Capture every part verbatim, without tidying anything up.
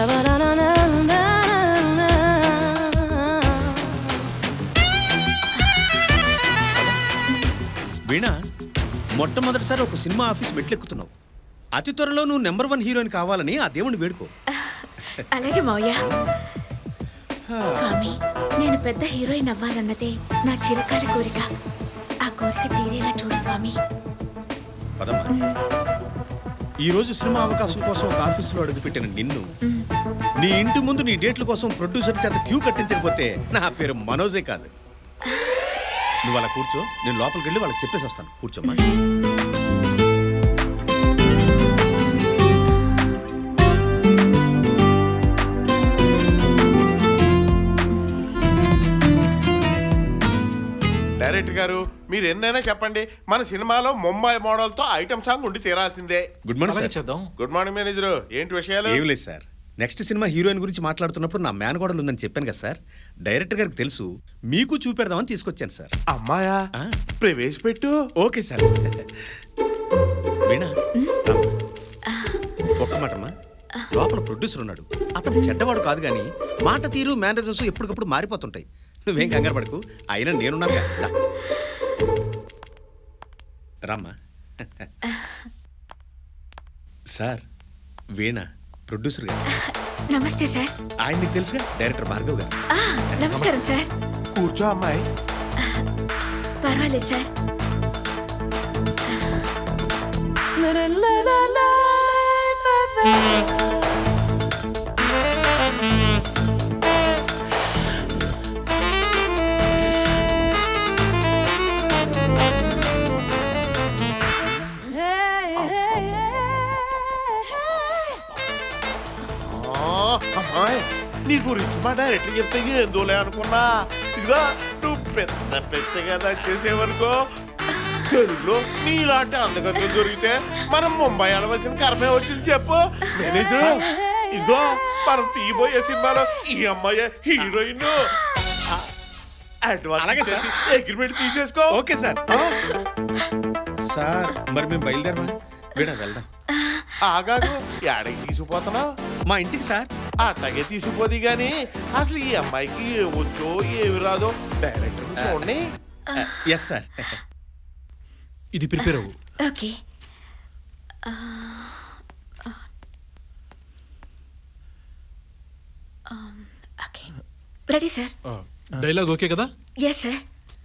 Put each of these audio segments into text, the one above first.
వీణా, మొట్టమొదటిసారి ఒక cinema office మెట్లెక్కుతున్నావు. అతి త్వరలో నువ్వు నెంబర్ వన్ హీరోయిన్ కావాలని ఆ దేవుణ్ణి వేడుకో. అలాగే మావయ్య. స్వామి, నేను పెద్ద హీరోయిన్ అవ్వాలన్నదే నా చిరకాల కోరిక. ఆ కోరిక తీరేలా చూడు స్వామి. ఈ రోజు సినిమా అవకాశం కోసం ఒక ఆఫీసులో అడుగుపెట్టిన నిన్ను నీ ఇంటి ముందు నీ డేట్ల కోసం ప్రొడ్యూసర్ చేత క్యూ కట్టించకపోతే నా పేరు మనోజే కాదు. నువ్వు అలా కూర్చో, నేను లోపలికి వెళ్ళి వాళ్ళకి చెప్పేసి వస్తాను. కూర్చోమ్మా. డైరెక్టర్ గారు, మీరు ఎన్నైనా చెప్పండి, మన సినిమాలో ముంబై మోడల్ తో ఐటమ్ సాంగ్ ఉండి తీరాల్సిందే. గుడ్ మార్నింగ్ చేద్దాం. Good morning manager. ఏంటి విషయాలు? ఏం లేదు సార్, నెక్స్ట్ సినిమా హీరోయిన్ గురించి మాట్లాడుతున్నప్పుడు నా మేనగోడలు ఉందని చెప్పాను కదా సార్. డైరెక్టర్ గారికి తెలుసు, మీకు చూపెడదామని తీసుకొచ్చాను సార్. అమ్మాయా? ప్రవేశపెట్టు. Okay sir. వీణా, ఒక్క మాటమ్మా. లోపల ప్రొడ్యూసర్ ఉన్నాడు, అతను చెడ్డవాడు కాదు, కానీ మాట తీరు మేనేజర్స్ ఎప్పటికప్పుడు మారిపోతుంటాయి. నువ్వేం కంగారు పడకు, అయినా నేనున్నాను కదా. రామ్మా. సార్, వీణా ప్రొడ్యూసర్ గారు. నమస్తే సార్. ఆయన నీకు తెలుసుగా, డైరెక్టర్ భార్గవ్ గారు. నమస్కారం సార్. కూర్చో అమ్మాయి. పర్వాలేదు సార్. నీ గురించి మా డైరెక్టర్ చెప్తే ఏందోలే అనుకున్నా. ఇదిగో నువ్వు పెద్ద పెద్దగా చేసేవనుకో, తెలుగులో నీలాంటి అందగతులు దొరికితే మనం ముంబై వెళ్ళవలసిన కర్మే వచ్చింది చెప్పు మేనేజర్. ఇదిగో మనం తీయబోయే సినిమాలో ఈ అమ్మాయి హీరోయిన్. అడ్వాన్స్ అగ్రిమెంట్ తీసేసుకో. Okay sir. సార్, మరి మేము బయలుదేరమా? వీణా వెళ్దాం. ఆగాడు, ఎక్కడికి తీసుకుపోతున్నావు? మా ఇంటికి సార్. అట్లాగే తీసుకుపోది గాని అసలు ఈ అమ్మాయికి వచ్చో ఏమి రాదో డైరెక్టర్ చూడండి. Yes sir. ఇది ప్రిపేర్ అవ్వు. Okay. Okay, ready sir. Dialogue okay కదా? Yes sir.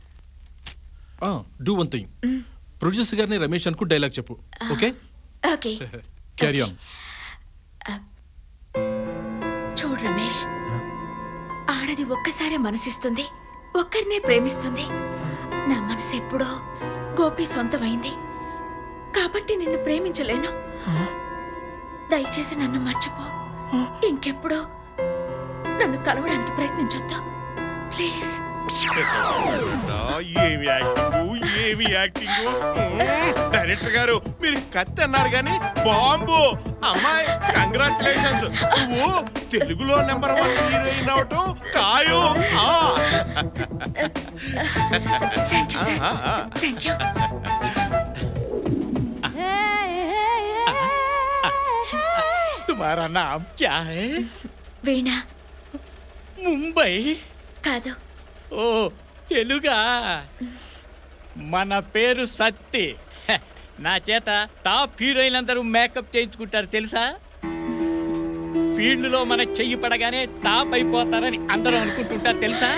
Do one thing, producer గారిని రమేష్ అనుకు డైలాగ్ చెప్పు. Okay okay. Carry on. చూడు రమేష్, ఆడది ఒక్కసారే మనసిస్తుంది, ఒక్కరినే ప్రేమిస్తుంది. నా మనసు ఎప్పుడో గోపి సొంతమైంది, కాబట్టి నిన్ను ప్రేమించలేను. దయచేసి నన్ను మర్చిపో. ఇంకెప్పుడో నన్ను కలవడానికి ప్రయత్నించొద్దు ప్లీజ్. ఏమి యాక్టింగ్, ఏమి యాక్టింగ్. డైరెక్టర్ గారు, మీరు కత్తి అన్నారు కానీ బాంబు. అమ్మాయి కంగ్రాచులేషన్స్, నువ్వు తెలుగులో నెంబర్ వన్ హీరోయిన్ అవటం ఖాయం. तुम्हारा नाम क्या है? వీణా. ముంబై కాదు. ఓ తెలుగా? మన పేరు సత్తి. నా చేత టాప్ హీరోయిన్ అందరూ మేకప్ చేయించుకుంటారు తెలుసా? ఫీల్డ్ లో మన చెయ్యి పడగానే టాప్ అయిపోతారని అందరూ అనుకుంటుంటారు తెలుసా?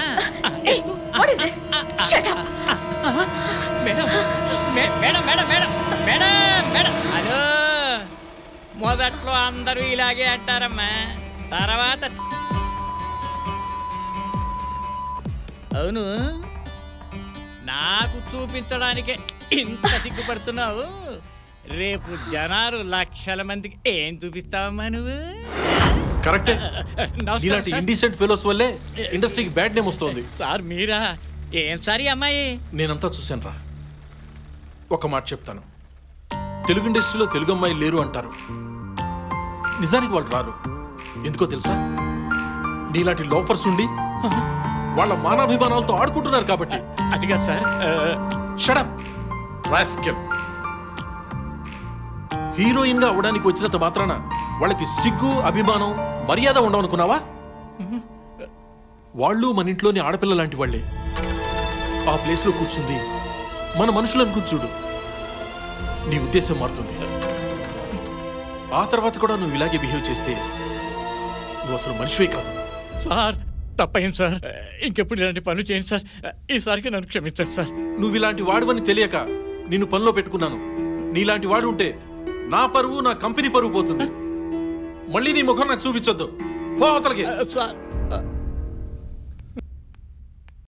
Madam madam madam madam madam madam hello. మొదట్లో అందరూ ఇలాగే అంటారమ్మా, తర్వాత అవును నాకు చూపించడానికే ఇంత సిగ్గుపడుతున్నావు. రేపు జనాలు లక్షల మందికి ఏం చూపిస్తావమ్మా నువ్వు? కరెక్టే. ఇలాంటి ఇండిసెంట్ ఫెలోస్ వల్లే ఇండస్ట్రీకి బ్యాడ్ నేమ్ వస్తుంది. సార్ మీరా? ఏం సార్ ఈ అమ్మాయి? నేనంతా చూశాను రా. ఒక మాట చెప్తాను, తెలుగు ఇండస్ట్రీలో తెలుగు అమ్మాయి లేరు అంటారు, నిజానికి వాళ్ళు రారు. ఎందుకో తెలుసా? నీలాంటి లోఫర్స్ ఉండి వాళ్ళ మానాభిమానాలతో ఆడుకుంటున్నారు కాబట్టి. అదిగా సార్. Shut up rascal. హీరోయిన్ గా అవడానికి వచ్చినంత మాత్రాన వాళ్ళకి సిగ్గు అభిమానం మర్యాద ఉండవనుకున్నావా? వాళ్ళు మన ఇంట్లోని ఆడపిల్ల లాంటి వాళ్ళే. ఆ ప్లేస్లో కూర్చుంది మన మనుషులను కూర్చుడు, నీ ఉద్దేశం మారుతుంది. ఆ తర్వాత కూడా నువ్వు ఇలాగే బిహేవ్ చేస్తే నువ్వు అసలు మనిషివే కాదు. సార్ తప్పైంది సార్, ఇంకెప్పుడు ఇలాంటి పనులు చేయండి సార్. ఈసారికి నన్ను క్షమించండి సార్. నువ్వు ఇలాంటి వాడువని తెలియక నిన్ను పనిలో పెట్టుకున్నాను. నీలాంటి వాడు ఉంటే నా పరువు, నా కంపెనీ పరువు పోతుంది. మళ్ళీ నీ ముఖం నాకు చూపించొద్దు. పో అవతలకి. సార్